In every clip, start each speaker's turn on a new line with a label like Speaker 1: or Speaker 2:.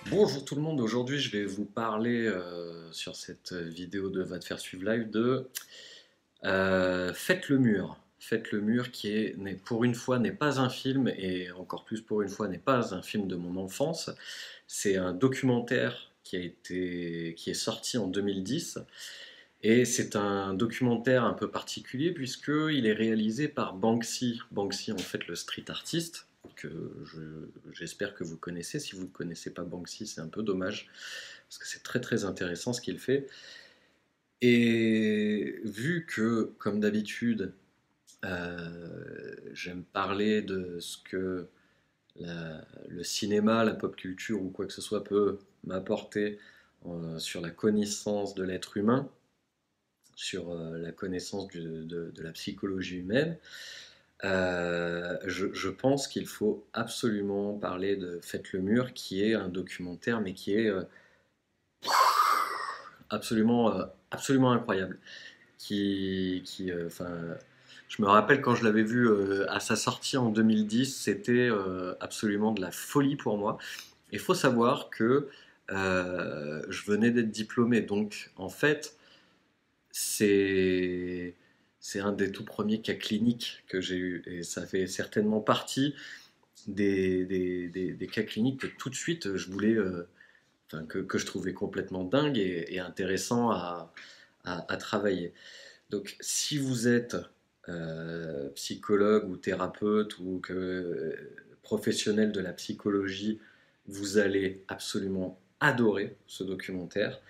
Speaker 1: Bonjour tout le monde, aujourd'hui je vais vous parler sur cette vidéo de Va te faire suivre live de Faites le mur. Faites le mur qui pour une fois n'est pas un film et encore plus pour une fois n'est pas un film de mon enfance. C'est un documentaire qui est sorti en 2010 et c'est un documentaire un peu particulier puisqu'il est réalisé par Banksy. Banksy, en fait, le street artiste, j'espère que vous connaissez. Si vous ne connaissez pas Banksy, c'est un peu dommage, parce que c'est très très intéressant ce qu'il fait. Et vu que, comme d'habitude, j'aime parler de ce que le cinéma, la pop culture ou quoi que ce soit peut m'apporter sur la connaissance de l'être humain, sur la connaissance de la psychologie humaine, je pense qu'il faut absolument parler de Faites le mur, qui est un documentaire, mais qui est absolument incroyable. Enfin, je me rappelle quand je l'avais vu à sa sortie en 2010, c'était absolument de la folie pour moi. Il faut savoir que je venais d'être diplômé, donc en fait, c'est c'est un des tout premiers cas cliniques que j'ai eu, et ça fait certainement partie des cas cliniques que tout de suite je voulais, enfin, que je trouvais complètement dingue et intéressant à travailler. Donc, si vous êtes psychologue ou thérapeute ou professionnel de la psychologie, vous allez absolument adorer ce documentaire.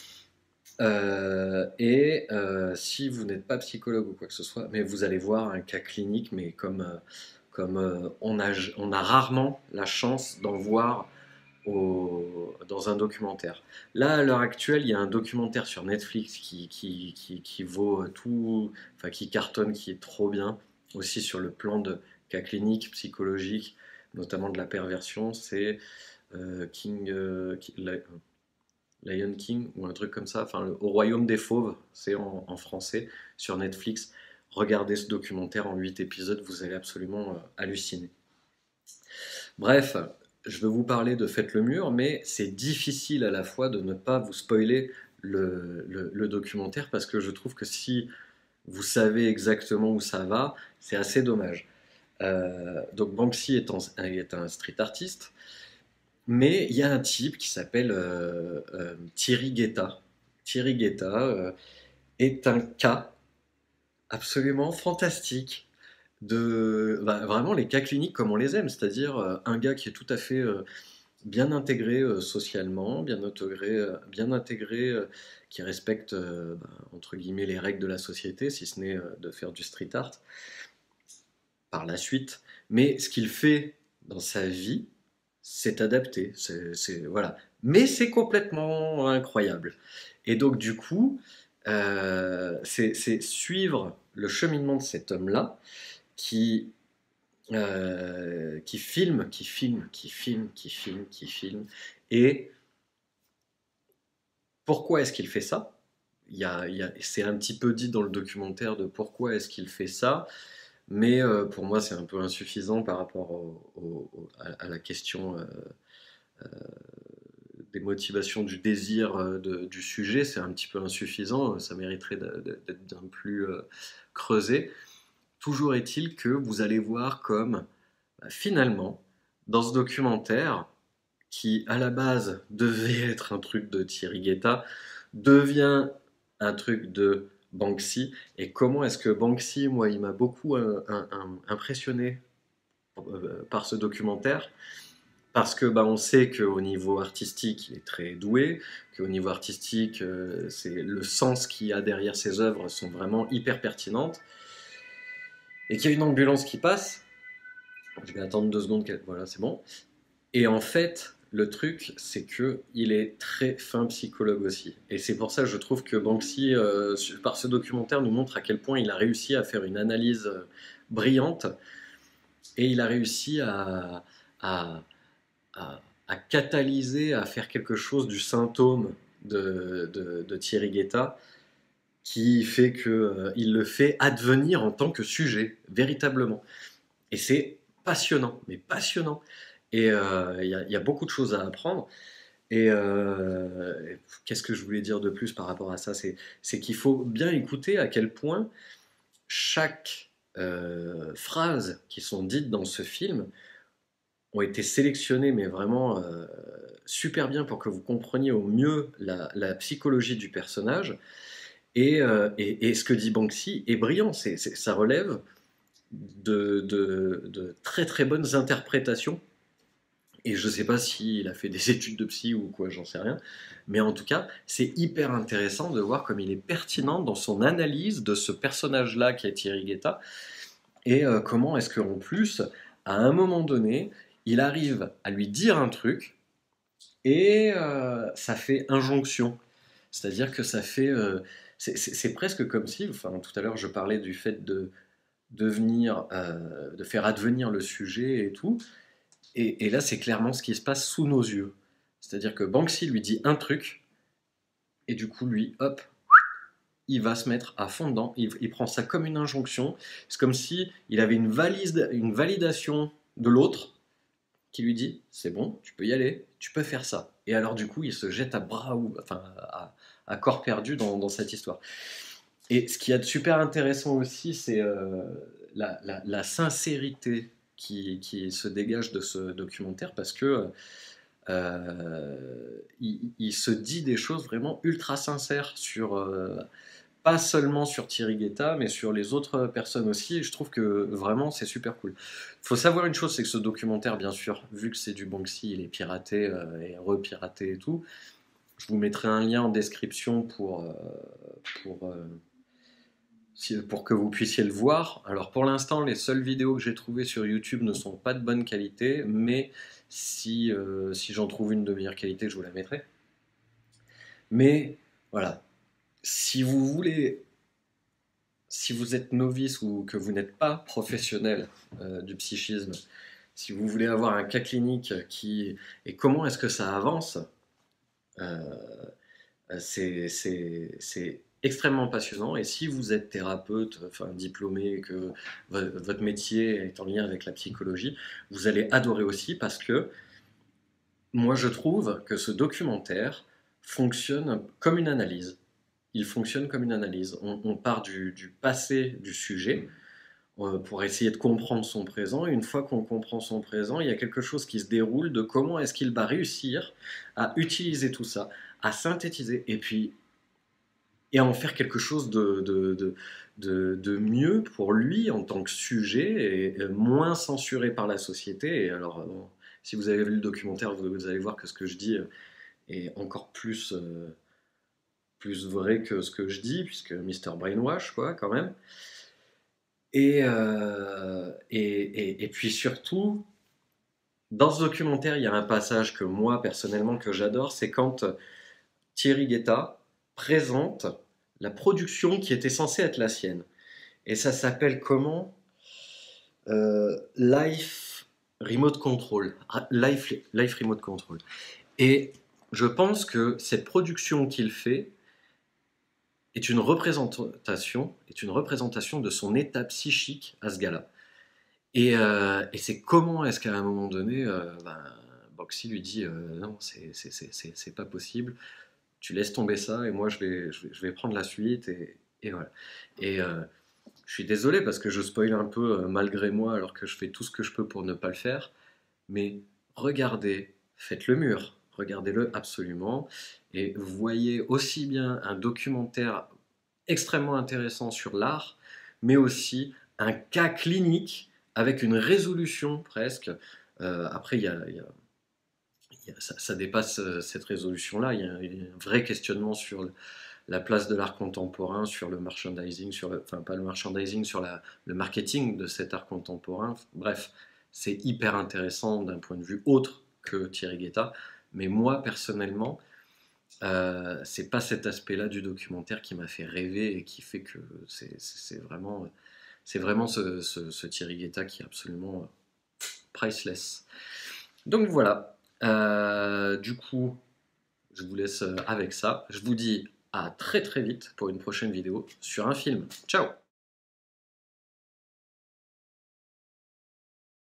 Speaker 1: Si vous n'êtes pas psychologue ou quoi que ce soit, mais vous allez voir un cas clinique, mais comme on a rarement la chance d'en voir dans un documentaire. Là, à l'heure actuelle, il y a un documentaire sur Netflix qui vaut tout, enfin qui cartonne, qui est trop bien, aussi sur le plan de cas clinique, psychologique, notamment de la perversion. C'est Lion King ou un truc comme ça, enfin Au Royaume des Fauves, c'est en français, sur Netflix. Regardez ce documentaire en 8 épisodes, vous allez absolument halluciner. Bref, je veux vous parler de Faites le mur, mais c'est difficile à la fois de ne pas vous spoiler le documentaire, parce que je trouve que si vous savez exactement où ça va, c'est assez dommage. Donc Banksy est un street artiste, mais il y a un type qui s'appelle Thierry Guetta. Thierry Guetta est un cas absolument fantastique vraiment les cas cliniques comme on les aime, c'est-à-dire un gars qui est tout à fait bien intégré socialement, bien intégré, qui respecte entre guillemets les règles de la société, si ce n'est de faire du street art par la suite. Mais ce qu'il fait dans sa vie, c'est adapté, voilà. Mais c'est complètement incroyable. Et donc du coup, c'est suivre le cheminement de cet homme-là qui qui filme. Et pourquoi est-ce qu'il fait ça? C'est un petit peu dit dans le documentaire de pourquoi est-ce qu'il fait ça, mais pour moi c'est un peu insuffisant par rapport à la question des motivations, du désir du sujet. C'est un petit peu insuffisant, ça mériterait d'être bien plus creusé. Toujours est-il que vous allez voir comme finalement, dans ce documentaire, qui à la base devait être un truc de Thierry Guetta, devient un truc de Banksy. Et comment est-ce que Banksy, moi, il m'a beaucoup impressionné par ce documentaire, parce que on sait qu'au niveau artistique, il est très doué, qu'au niveau artistique, c'est le sens qu'il y a derrière ses œuvres sont vraiment hyper pertinentes, et qu'il y a une ambulance qui passe. Je vais attendre 2 secondes, voilà, c'est bon. Et en fait, le truc, c'est que il est très fin psychologue aussi. Et c'est pour ça que je trouve que Banksy, par ce documentaire, nous montre à quel point il a réussi à faire une analyse brillante, et il a réussi à, à catalyser, à faire quelque chose du symptôme de Thierry Guetta, qui fait qu'il le fait advenir en tant que sujet, véritablement. Et c'est passionnant, mais passionnant. Et il y a beaucoup de choses à apprendre. Et qu'est-ce que je voulais dire de plus par rapport à ça? C'est qu'il faut bien écouter à quel point chaque phrase qui sont dites dans ce film ont été sélectionnées, mais vraiment super bien pour que vous compreniez au mieux la psychologie du personnage. Et ce que dit Banksy est brillant, ça relève de très très bonnes interprétations. Et je sais pas s'il a fait des études de psy ou quoi, j'en sais rien. Mais en tout cas, c'est hyper intéressant de voir comme il est pertinent dans son analyse de ce personnage-là qui est Thierry Guetta. Et comment est-ce qu'en plus, à un moment donné, il arrive à lui dire un truc et ça fait injonction. C'est-à-dire que ça fait... c'est presque comme si, enfin tout à l'heure je parlais du fait de faire advenir le sujet et tout. Et là, c'est clairement ce qui se passe sous nos yeux. C'est-à-dire que Banksy lui dit un truc, et du coup, lui, hop, il va se mettre à fond dedans. Il prend ça comme une injonction. C'est comme si il avait une validation de l'autre qui lui dit c'est bon, tu peux y aller, tu peux faire ça. Et alors, du coup, il se jette à corps perdu dans cette histoire. Et ce qu'il y a de super intéressant aussi, c'est la sincérité qui se dégage de ce documentaire parce que il se dit des choses vraiment ultra sincères sur pas seulement sur Thierry Guetta, mais sur les autres personnes aussi. Et je trouve que vraiment c'est super cool. Il faut savoir une chose, c'est que ce documentaire, bien sûr, vu que c'est du Banksy, il est piraté et repiraté et tout. Je vous mettrai un lien en description pour, euh, pour que vous puissiez le voir. Alors pour l'instant, les seules vidéos que j'ai trouvées sur YouTube ne sont pas de bonne qualité, mais si j'en trouve une de meilleure qualité, je vous la mettrai. Mais voilà, si vous voulez, si vous êtes novice ou que vous n'êtes pas professionnel du psychisme, si vous voulez avoir un cas clinique qui et comment est-ce que ça avance, euh, c'est extrêmement passionnant. Et si vous êtes thérapeute, enfin diplômé, que votre métier est en lien avec la psychologie, vous allez adorer aussi parce que moi je trouve que ce documentaire fonctionne comme une analyse. Il fonctionne comme une analyse. On part du passé du sujet pour essayer de comprendre son présent. Et une fois qu'on comprend son présent, il y a quelque chose qui se déroule de comment est-ce qu'il va réussir à utiliser tout ça, à synthétiser. Et puis et à en faire quelque chose de mieux pour lui en tant que sujet et moins censuré par la société. Et alors, bon, si vous avez vu le documentaire, vous allez voir que ce que je dis est encore plus vrai que ce que je dis, puisque Mister Brainwash, quoi, quand même. Et puis surtout, dans ce documentaire, il y a un passage que moi, personnellement, que j'adore, c'est quand Thierry Guetta présente la production qui était censée être la sienne. Et ça s'appelle comment Life Remote Control. Life Remote Control. Et je pense que cette production qu'il fait est une représentation de son état psychique à ce gars-là. Et c'est comment est-ce qu'à un moment donné, Boxy lui dit non, c'est pas possible, tu laisses tomber ça et moi je vais prendre la suite et voilà. Et je suis désolé parce que je spoil un peu malgré moi alors que je fais tout ce que je peux pour ne pas le faire, mais regardez, faites le mur, regardez-le absolument et voyez aussi bien un documentaire extrêmement intéressant sur l'art, mais aussi un cas clinique avec une résolution presque. Après, ça dépasse cette résolution-là. Il y a un vrai questionnement sur la place de l'art contemporain, sur le merchandising, enfin pas le merchandising, sur le marketing de cet art contemporain. Bref, c'est hyper intéressant d'un point de vue autre que Thierry Guetta. Mais moi, personnellement, c'est pas cet aspect-là du documentaire qui m'a fait rêver et qui fait que c'est vraiment ce Thierry Guetta qui est absolument priceless. Donc voilà. Du coup, je vous laisse avec ça. Je vous dis à très très vite pour une prochaine vidéo sur un film. Ciao!